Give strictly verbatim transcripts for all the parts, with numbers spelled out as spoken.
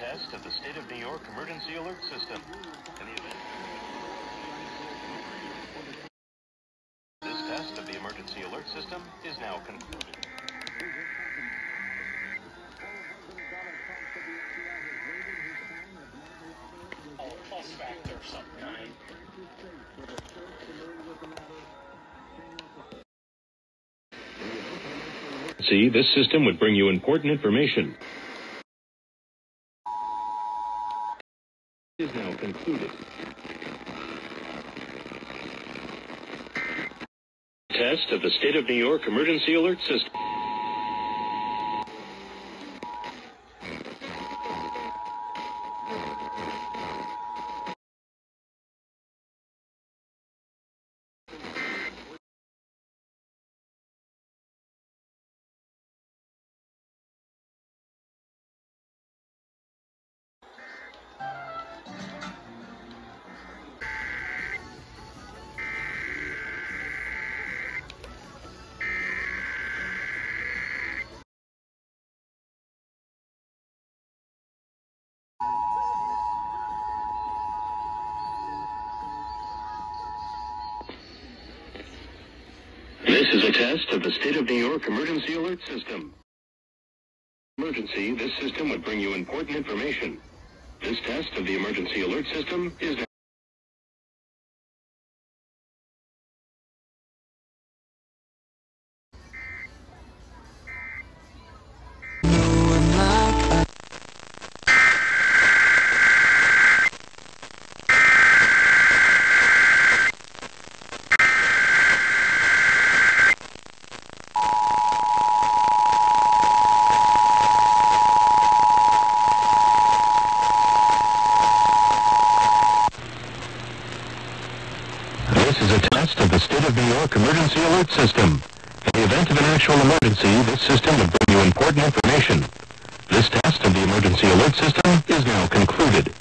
test of the State of New York Emergency Alert System. In the event this test of the Emergency Alert System is now concluded. Oh, pulse factor of some kind. See, this system would bring you important information. Is now concluded. Test of the State of New York Emergency Alert System. This is a test of the State of New York Emergency Alert System. Emergency, this system would bring you important information. This test of the Emergency Alert System is now This is a test of the State of New York Emergency Alert System. In the event of an actual emergency, this system would bring you important information. This test of the Emergency Alert System is now concluded.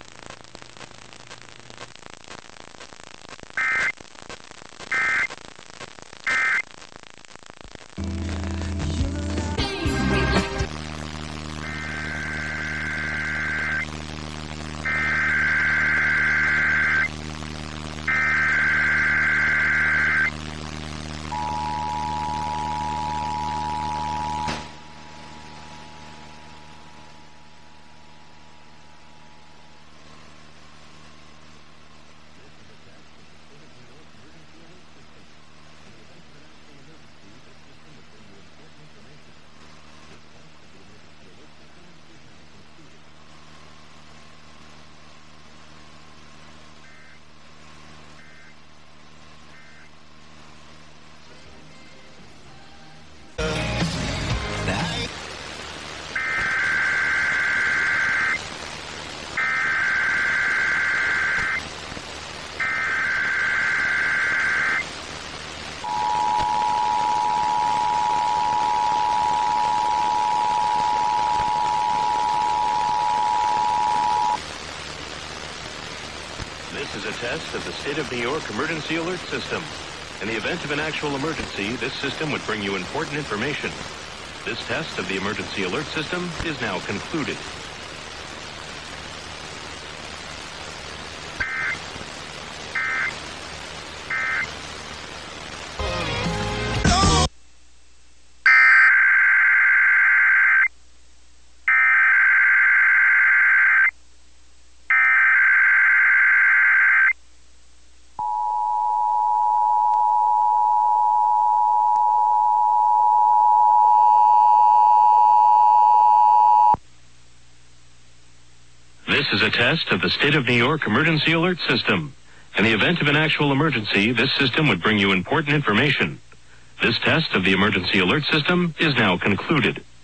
This is a test of the State of New York Emergency Alert System. In the event of an actual emergency, this system would bring you important information. This test of the Emergency Alert System is now concluded. This is a test of the State of New York Emergency Alert System. In the event of an actual emergency, this system would bring you important information. This test of the Emergency Alert System is now concluded.